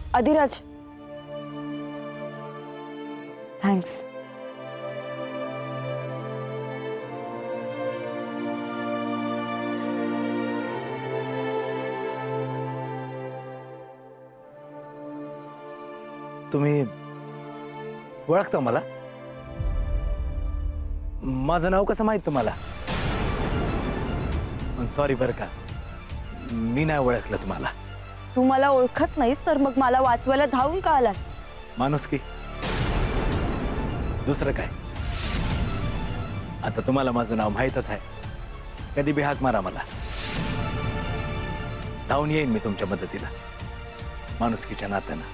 Adhiraj, thanks. तुम्ही ओळखता मला? माझं नाव कसं माहित तुम्हाला? सॉरी बरं का, मी नाही ओळखलं तुम्हाला. तू मला ओळखत नाहीस तर मग मला वाचवायला धावून का आलास? माणुसकी, दुसरं काय? आता तुम्हाला माझं नाव माहीतच आहे. कधी बी हाक मारा मला, धावून येईन मी तुमच्या मदतीला, माणुसकीच्या नात्यानं.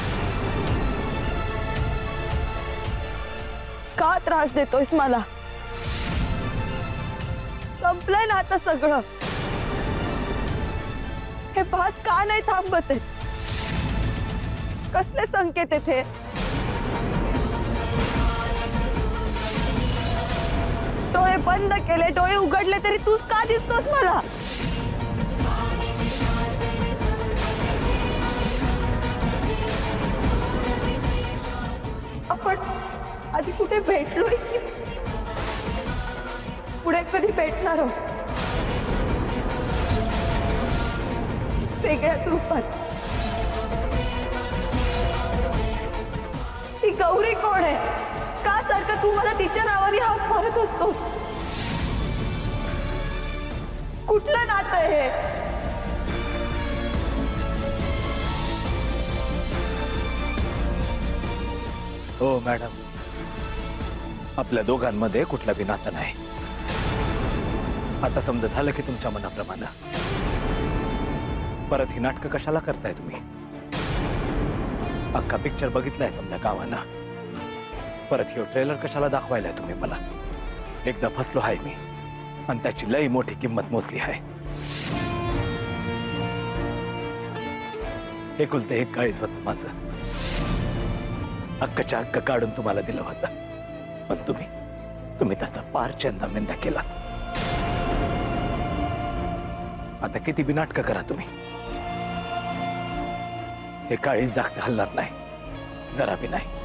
का त्रास देतोयस मला? संपलंय ना आता सगळं. हे भास का नाही थांबत? कसले संकेत येथे? डोळे बंद केले, डोळे उघडले तरी तूच का दिसतोस मला? आपण आधी कुठे भेटलोय की पुढे कधी भेटणार आहोत? वेगळ्याच रूपात. ती गौरी कोण आहे? का सारखं तू मला तिच्या नावाने हाक मारत असतोस? कुठलं नातं आहे? हो मॅडम, आपल्या दोघांमध्ये कुठला बी नातं नाही. आता समजा झालं की तुमच्या मनाप्रमाणे. परत ही नाटकं कशाला करताय तुम्ही? अख्खा पिक्चर बघितलाय समजा गावानं. परत ह्यो ट्रेलर कशाला दाखवायलाय तुम्ही मला? एकदा फसलो आहे मी आणि त्याची लई मोठी किंमत मोजली आहे. एकुलते एक काळीच होतं माझं. हक्काच्या हक्क काढून तुम्हाला दिलं होतं, पण तुम्ही त्याचा पार चंदामेंदा केलात. आता किती बी नाटकं करा तुम्ही, हे काळीच जागचं हलणार नाही, जरा बी नाही.